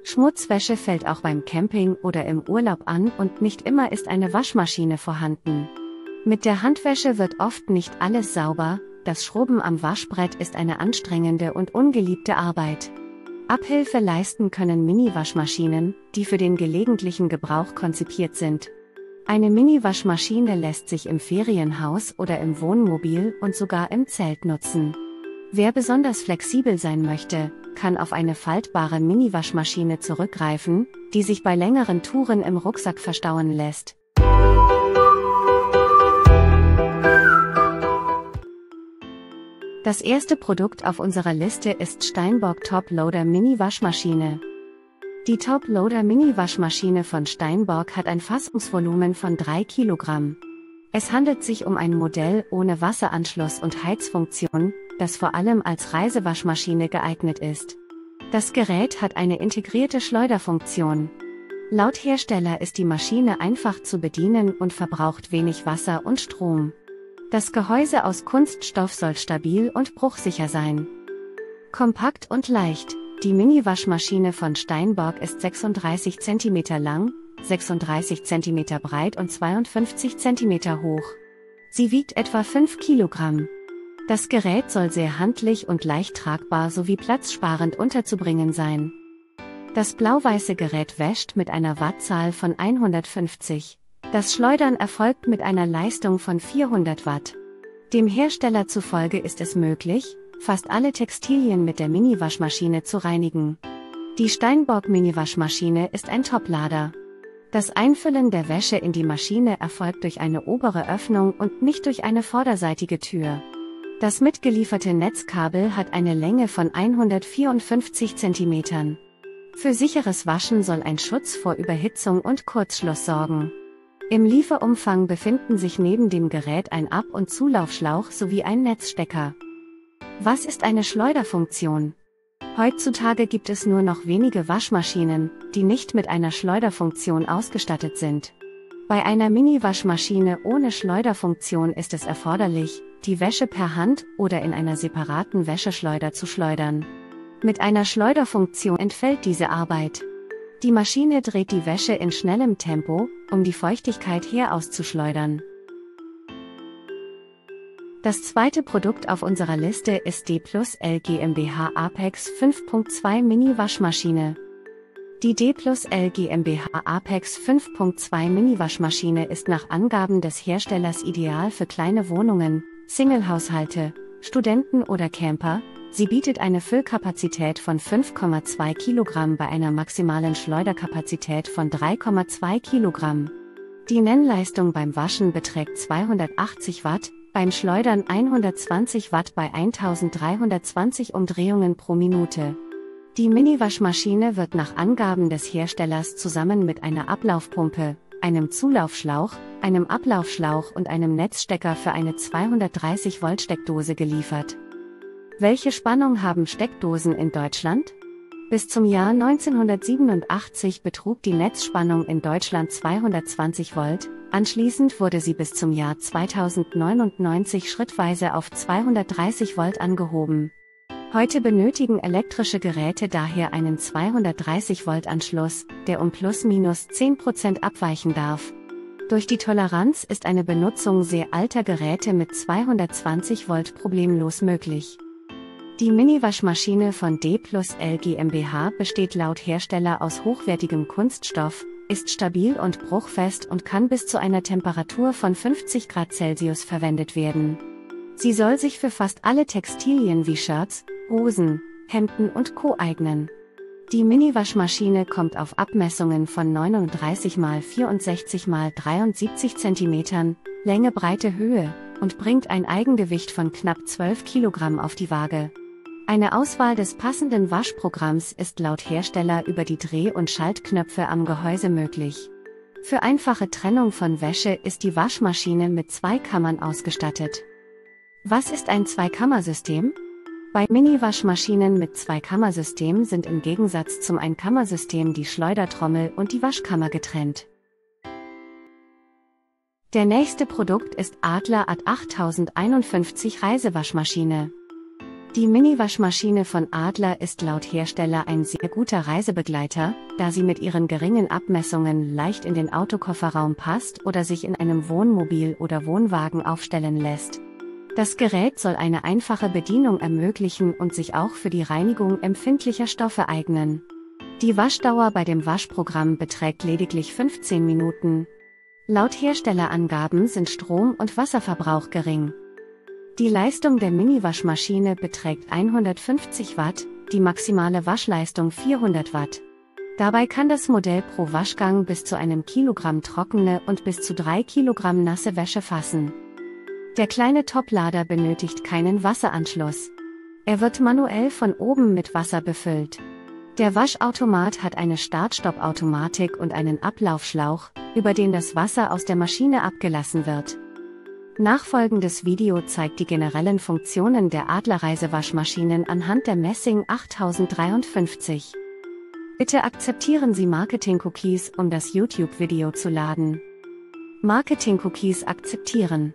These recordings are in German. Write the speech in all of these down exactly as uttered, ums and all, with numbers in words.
Schmutzwäsche fällt auch beim Camping oder im Urlaub an und nicht immer ist eine Waschmaschine vorhanden. Mit der Handwäsche wird oft nicht alles sauber, das Schrubben am Waschbrett ist eine anstrengende und ungeliebte Arbeit. Abhilfe leisten können Mini-Waschmaschinen, die für den gelegentlichen Gebrauch konzipiert sind. Eine Mini-Waschmaschine lässt sich im Ferienhaus oder im Wohnmobil und sogar im Zelt nutzen. Wer besonders flexibel sein möchte, kann auf eine faltbare Mini-Waschmaschine zurückgreifen, die sich bei längeren Touren im Rucksack verstauen lässt. Das erste Produkt auf unserer Liste ist Steinbock Top Loader Mini Waschmaschine. Die Top Loader Mini Waschmaschine von Steinbock hat ein Fassungsvolumen von drei Kilogramm. Es handelt sich um ein Modell ohne Wasseranschluss und Heizfunktion, das vor allem als Reisewaschmaschine geeignet ist. Das Gerät hat eine integrierte Schleuderfunktion. Laut Hersteller ist die Maschine einfach zu bedienen und verbraucht wenig Wasser und Strom. Das Gehäuse aus Kunststoff soll stabil und bruchsicher sein. Kompakt und leicht. Die Mini-Waschmaschine von Steinbock ist sechsunddreißig Zentimeter lang, sechsunddreißig Zentimeter breit und zweiundfünfzig Zentimeter hoch. Sie wiegt etwa fünf Kilogramm. Das Gerät soll sehr handlich und leicht tragbar sowie platzsparend unterzubringen sein. Das blau-weiße Gerät wäscht mit einer Wattzahl von hundertfünfzig. Das Schleudern erfolgt mit einer Leistung von vierhundert Watt. Dem Hersteller zufolge ist es möglich, fast alle Textilien mit der Mini-Waschmaschine zu reinigen. Die Steinbock Mini-Waschmaschine ist ein Toplader. Das Einfüllen der Wäsche in die Maschine erfolgt durch eine obere Öffnung und nicht durch eine vorderseitige Tür. Das mitgelieferte Netzkabel hat eine Länge von hundertvierundfünfzig Zentimetern. Für sicheres Waschen soll ein Schutz vor Überhitzung und Kurzschluss sorgen. Im Lieferumfang befinden sich neben dem Gerät ein Ab- und Zulaufschlauch sowie ein Netzstecker. Was ist eine Schleuderfunktion? Heutzutage gibt es nur noch wenige Waschmaschinen, die nicht mit einer Schleuderfunktion ausgestattet sind. Bei einer Mini-Waschmaschine ohne Schleuderfunktion ist es erforderlich, die Wäsche per Hand oder in einer separaten Wäscheschleuder zu schleudern. Mit einer Schleuderfunktion entfällt diese Arbeit. Die Maschine dreht die Wäsche in schnellem Tempo, um die Feuchtigkeit herauszuschleudern. Das zweite Produkt auf unserer Liste ist D plus L GmbH Apex fünf Punkt zwei Mini Waschmaschine. Die D plus L GmbH Apex fünf Punkt zwei Mini Waschmaschine ist nach Angaben des Herstellers ideal für kleine Wohnungen, Singlehaushalte, Studenten oder Camper. Sie bietet eine Füllkapazität von fünf Komma zwei Kilogramm bei einer maximalen Schleuderkapazität von drei Komma zwei Kilogramm. Die Nennleistung beim Waschen beträgt zweihundertachtzig Watt, beim Schleudern hundertzwanzig Watt bei eintausenddreihundertzwanzig Umdrehungen pro Minute. Die Mini-Waschmaschine wird nach Angaben des Herstellers zusammen mit einer Ablaufpumpe, einem Zulaufschlauch, einem Ablaufschlauch und einem Netzstecker für eine zweihundertdreißig Volt Steckdose geliefert. Welche Spannung haben Steckdosen in Deutschland? Bis zum Jahr neunzehnhundertsiebenundachtzig betrug die Netzspannung in Deutschland zweihundertzwanzig Volt, anschließend wurde sie bis zum Jahr zweitausendneunundneunzig schrittweise auf zweihundertdreißig Volt angehoben. Heute benötigen elektrische Geräte daher einen zweihundertdreißig Volt Anschluss, der um plus minus zehn Prozent abweichen darf. Durch die Toleranz ist eine Benutzung sehr alter Geräte mit zweihundertzwanzig Volt problemlos möglich. Die Mini-Waschmaschine von D plus L GmbH besteht laut Hersteller aus hochwertigem Kunststoff, ist stabil und bruchfest und kann bis zu einer Temperatur von fünfzig Grad Celsius verwendet werden. Sie soll sich für fast alle Textilien wie Shirts, Hosen, Hemden und Co. eignen. Die Mini-Waschmaschine kommt auf Abmessungen von neununddreißig mal vierundsechzig mal dreiundsiebzig Zentimetern, Länge, Breite, Höhe und bringt ein Eigengewicht von knapp zwölf Kilogramm auf die Waage. Eine Auswahl des passenden Waschprogramms ist laut Hersteller über die Dreh- und Schaltknöpfe am Gehäuse möglich. Für einfache Trennung von Wäsche ist die Waschmaschine mit zwei Kammern ausgestattet. Was ist ein Zweikammersystem? Bei Mini-Waschmaschinen mit Zweikammersystem sind im Gegensatz zum Einkammersystem die Schleudertrommel und die Waschkammer getrennt. Der nächste Produkt ist Adler A D achttausendeinundfünfzig Reisewaschmaschine. Die Mini-Waschmaschine von Adler ist laut Hersteller ein sehr guter Reisebegleiter, da sie mit ihren geringen Abmessungen leicht in den Autokofferraum passt oder sich in einem Wohnmobil oder Wohnwagen aufstellen lässt. Das Gerät soll eine einfache Bedienung ermöglichen und sich auch für die Reinigung empfindlicher Stoffe eignen. Die Waschdauer bei dem Waschprogramm beträgt lediglich fünfzehn Minuten. Laut Herstellerangaben sind Strom- und Wasserverbrauch gering. Die Leistung der Mini-Waschmaschine beträgt hundertfünfzig Watt, die maximale Waschleistung vierhundert Watt. Dabei kann das Modell pro Waschgang bis zu einem Kilogramm trockene und bis zu drei Kilogramm nasse Wäsche fassen. Der kleine Toplader benötigt keinen Wasseranschluss. Er wird manuell von oben mit Wasser befüllt. Der Waschautomat hat eine Start-Stopp-Automatik und einen Ablaufschlauch, über den das Wasser aus der Maschine abgelassen wird. Nachfolgendes Video zeigt die generellen Funktionen der Adler-Reisewaschmaschinen anhand der Messing achttausenddreiundfünfzig. Bitte akzeptieren Sie Marketing-Cookies, um das YouTube-Video zu laden. Marketing-Cookies akzeptieren.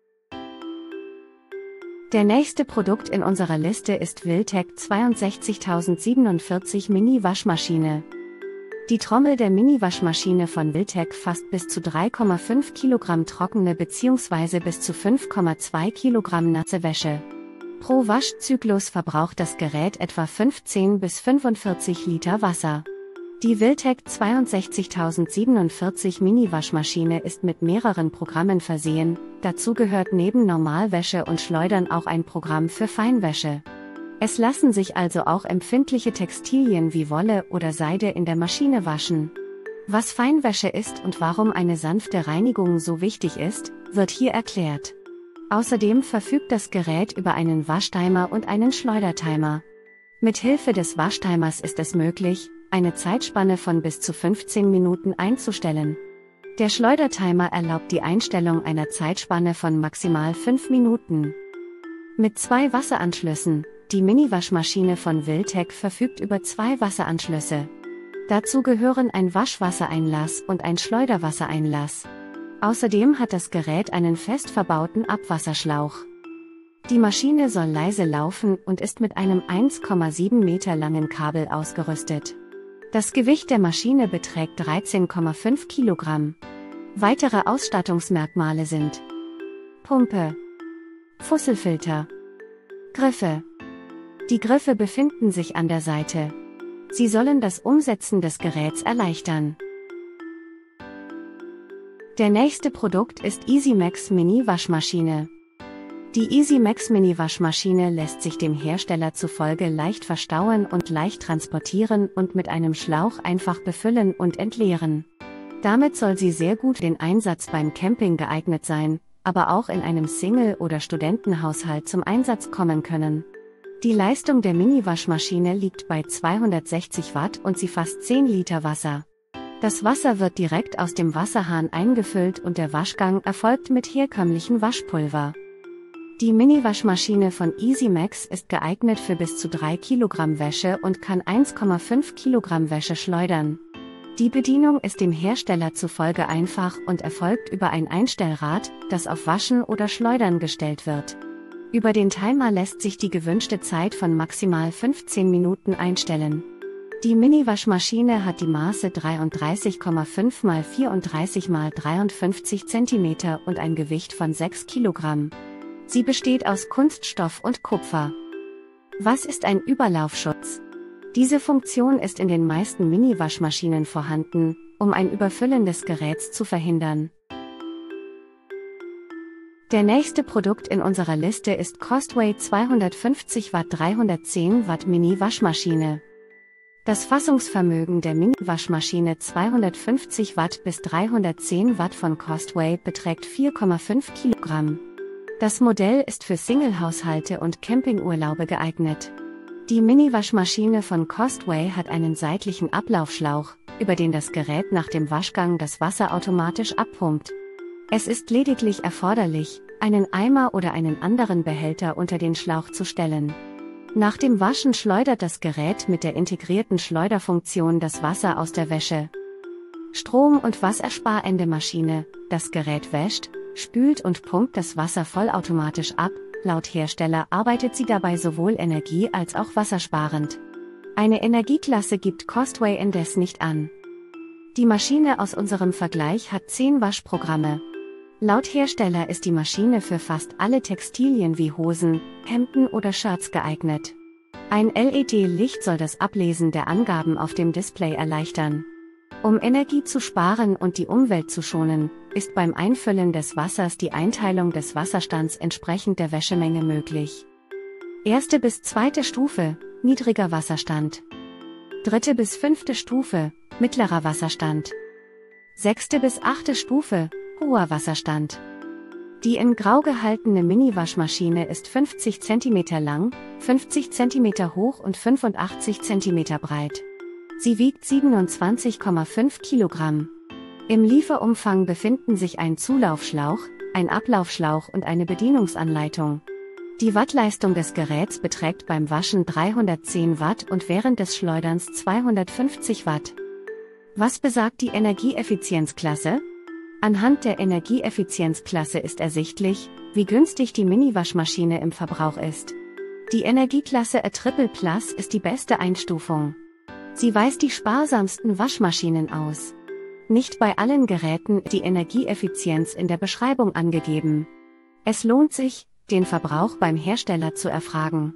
Der nächste Produkt in unserer Liste ist Wiltec zweiundsechzigtausendsiebenundvierzig Mini-Waschmaschine. Die Trommel der Mini-Waschmaschine von Wiltec fasst bis zu drei Komma fünf Kilogramm trockene bzw. bis zu fünf Komma zwei Kilogramm nasse Wäsche. Pro Waschzyklus verbraucht das Gerät etwa fünfzehn bis fünfundvierzig Liter Wasser. Die Wiltec zweiundsechzigtausendsiebenundvierzig Mini-Waschmaschine ist mit mehreren Programmen versehen, dazu gehört neben Normalwäsche und Schleudern auch ein Programm für Feinwäsche. Es lassen sich also auch empfindliche Textilien wie Wolle oder Seide in der Maschine waschen. Was Feinwäsche ist und warum eine sanfte Reinigung so wichtig ist, wird hier erklärt. Außerdem verfügt das Gerät über einen Waschtimer und einen Schleudertimer. Mit Hilfe des Waschtimers ist es möglich, eine Zeitspanne von bis zu fünfzehn Minuten einzustellen. Der Schleudertimer erlaubt die Einstellung einer Zeitspanne von maximal fünf Minuten. Mit zwei Wasseranschlüssen. Die Mini-Waschmaschine von Wiltec verfügt über zwei Wasseranschlüsse. Dazu gehören ein Waschwassereinlass und ein Schleuderwassereinlass. Außerdem hat das Gerät einen fest verbauten Abwasserschlauch. Die Maschine soll leise laufen und ist mit einem eins Komma sieben Meter langen Kabel ausgerüstet. Das Gewicht der Maschine beträgt dreizehn Komma fünf Kilogramm. Weitere Ausstattungsmerkmale sind Pumpe, Fusselfilter, Griffe. Die Griffe befinden sich an der Seite. Sie sollen das Umsetzen des Geräts erleichtern. Der nächste Produkt ist EasyMax Mini Waschmaschine. Die EasyMax Mini Waschmaschine lässt sich dem Hersteller zufolge leicht verstauen und leicht transportieren und mit einem Schlauch einfach befüllen und entleeren. Damit soll sie sehr gut für den Einsatz beim Camping geeignet sein, aber auch in einem Single- oder Studentenhaushalt zum Einsatz kommen können. Die Leistung der Mini-Waschmaschine liegt bei zweihundertsechzig Watt und sie fasst zehn Liter Wasser. Das Wasser wird direkt aus dem Wasserhahn eingefüllt und der Waschgang erfolgt mit herkömmlichem Waschpulver. Die Mini-Waschmaschine von EasyMax ist geeignet für bis zu drei Kilogramm Wäsche und kann eins Komma fünf Kilogramm Wäsche schleudern. Die Bedienung ist dem Hersteller zufolge einfach und erfolgt über ein Einstellrad, das auf Waschen oder Schleudern gestellt wird. Über den Timer lässt sich die gewünschte Zeit von maximal fünfzehn Minuten einstellen. Die Mini-Waschmaschine hat die Maße dreiunddreißig Komma fünf mal vierunddreißig mal dreiundfünfzig Zentimeter und ein Gewicht von sechs Kilogramm. Sie besteht aus Kunststoff und Kupfer. Was ist ein Überlaufschutz? Diese Funktion ist in den meisten Mini-Waschmaschinen vorhanden, um ein Überfüllen des Geräts zu verhindern. Der nächste Produkt in unserer Liste ist Costway zweihundertfünfzig Watt dreihundertzehn Watt Mini-Waschmaschine. Das Fassungsvermögen der Mini-Waschmaschine zweihundertfünfzig Watt bis dreihundertzehn Watt von Costway beträgt vier Komma fünf Kilogramm. Das Modell ist für Single-Haushalte und Campingurlaube geeignet. Die Mini-Waschmaschine von Costway hat einen seitlichen Ablaufschlauch, über den das Gerät nach dem Waschgang das Wasser automatisch abpumpt. Es ist lediglich erforderlich, einen Eimer oder einen anderen Behälter unter den Schlauch zu stellen. Nach dem Waschen schleudert das Gerät mit der integrierten Schleuderfunktion das Wasser aus der Wäsche. Strom- und wassersparende Maschine, das Gerät wäscht, spült und pumpt das Wasser vollautomatisch ab, laut Hersteller arbeitet sie dabei sowohl energie- als auch wassersparend. Eine Energieklasse gibt Costway indes nicht an. Die Maschine aus unserem Vergleich hat zehn Waschprogramme. Laut Hersteller ist die Maschine für fast alle Textilien wie Hosen, Hemden oder Shirts geeignet. Ein L E D-Licht soll das Ablesen der Angaben auf dem Display erleichtern. Um Energie zu sparen und die Umwelt zu schonen, ist beim Einfüllen des Wassers die Einteilung des Wasserstands entsprechend der Wäschemenge möglich. Erste bis zweite Stufe, niedriger Wasserstand. Dritte bis fünfte Stufe, mittlerer Wasserstand. Sechste bis achte Stufe, hoher Wasserstand. Die in Grau gehaltene Mini-Waschmaschine ist fünfzig Zentimeter lang, fünfzig Zentimeter hoch und fünfundachtzig Zentimeter breit. Sie wiegt siebenundzwanzig Komma fünf Kilogramm. Im Lieferumfang befinden sich ein Zulaufschlauch, ein Ablaufschlauch und eine Bedienungsanleitung. Die Wattleistung des Geräts beträgt beim Waschen dreihundertzehn Watt und während des Schleuderns zweihundertfünfzig Watt. Was besagt die Energieeffizienzklasse? Anhand der Energieeffizienzklasse ist ersichtlich, wie günstig die Mini-Waschmaschine im Verbrauch ist. Die Energieklasse A Triple Plus ist die beste Einstufung. Sie weist die sparsamsten Waschmaschinen aus. Nicht bei allen Geräten ist die Energieeffizienz in der Beschreibung angegeben. Es lohnt sich, den Verbrauch beim Hersteller zu erfragen.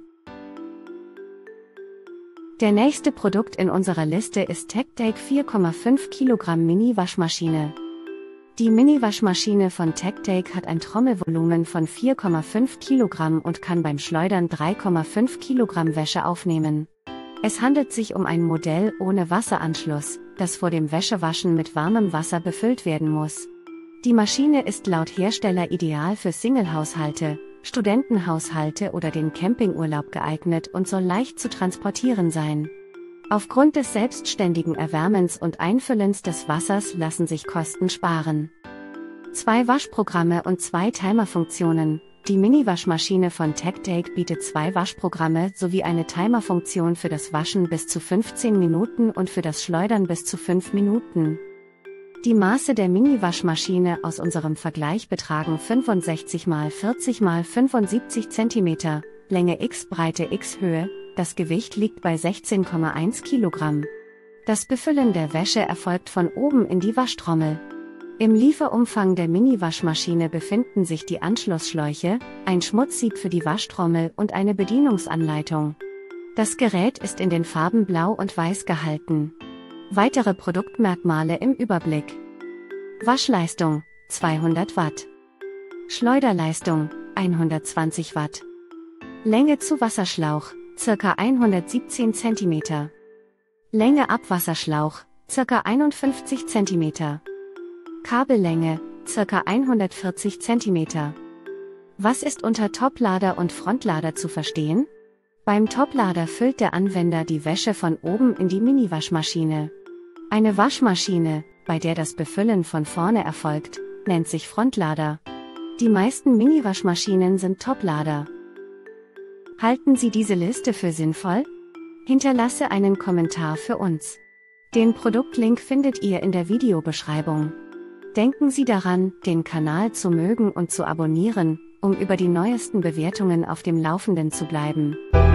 Der nächste Produkt in unserer Liste ist TechTake vier Komma fünf Kilogramm Mini-Waschmaschine. Die Mini-Waschmaschine von TechTake hat ein Trommelvolumen von vier Komma fünf Kilogramm und kann beim Schleudern drei Komma fünf Kilogramm Wäsche aufnehmen. Es handelt sich um ein Modell ohne Wasseranschluss, das vor dem Wäschewaschen mit warmem Wasser befüllt werden muss. Die Maschine ist laut Hersteller ideal für Single-Haushalte, Studentenhaushalte oder den Campingurlaub geeignet und soll leicht zu transportieren sein. Aufgrund des selbstständigen Erwärmens und Einfüllens des Wassers lassen sich Kosten sparen. Zwei Waschprogramme und zwei Timerfunktionen. Die Mini-Waschmaschine von TechTake bietet zwei Waschprogramme sowie eine Timerfunktion für das Waschen bis zu fünfzehn Minuten und für das Schleudern bis zu fünf Minuten. Die Maße der Mini-Waschmaschine aus unserem Vergleich betragen fünfundsechzig mal vierzig mal fünfundsiebzig Zentimeter, Länge x, Breite x, Höhe, das Gewicht liegt bei sechzehn Komma eins Kilogramm. Das Befüllen der Wäsche erfolgt von oben in die Waschtrommel. Im Lieferumfang der Mini-Waschmaschine befinden sich die Anschlussschläuche, ein Schmutzsieb für die Waschtrommel und eine Bedienungsanleitung. Das Gerät ist in den Farben Blau und Weiß gehalten. Weitere Produktmerkmale im Überblick. Waschleistung, zweihundert Watt. Schleuderleistung, hundertzwanzig Watt. Länge zu Wasserschlauch, ca. hundertsiebzehn Zentimeter. Länge Abwasserschlauch, ca. einundfünfzig Zentimeter. Kabellänge, ca. hundertvierzig Zentimeter. Was ist unter Toplader und Frontlader zu verstehen? Beim Toplader füllt der Anwender die Wäsche von oben in die Mini-Waschmaschine. Eine Waschmaschine, bei der das Befüllen von vorne erfolgt, nennt sich Frontlader. Die meisten Mini-Waschmaschinen sind Toplader. Halten Sie diese Liste für sinnvoll? Hinterlasse einen Kommentar für uns. Den Produktlink findet ihr in der Videobeschreibung. Denken Sie daran, den Kanal zu mögen und zu abonnieren, um über die neuesten Bewertungen auf dem Laufenden zu bleiben.